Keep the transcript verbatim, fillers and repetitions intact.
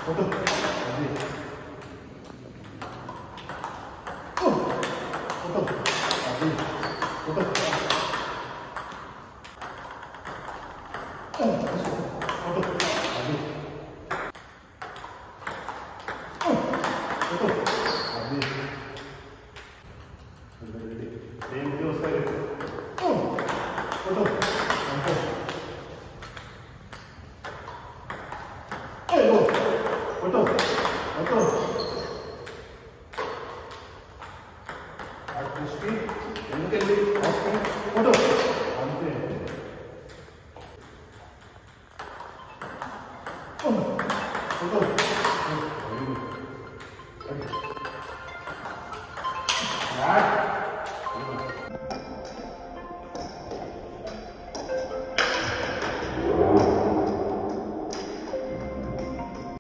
photo అది photo అది photo photo అది ఫోటో అది ఏంటి వస్తాయి ఫోటో అంతే ఫోటో ఫోటో దృష్టి ఎందుకండి ఫోటో అంతే ఫోటో